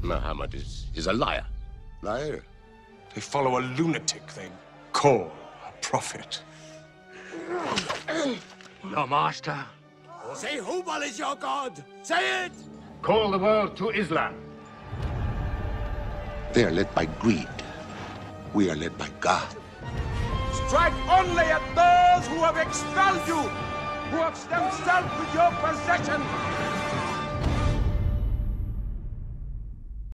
Muhammad is a liar. Liar? They follow a lunatic they call a prophet. Your master. Say Hubal is your god! Say it! Call the world to Islam. They are led by greed. We are led by God. Strike only at those who have expelled you, who have themselves with your possession.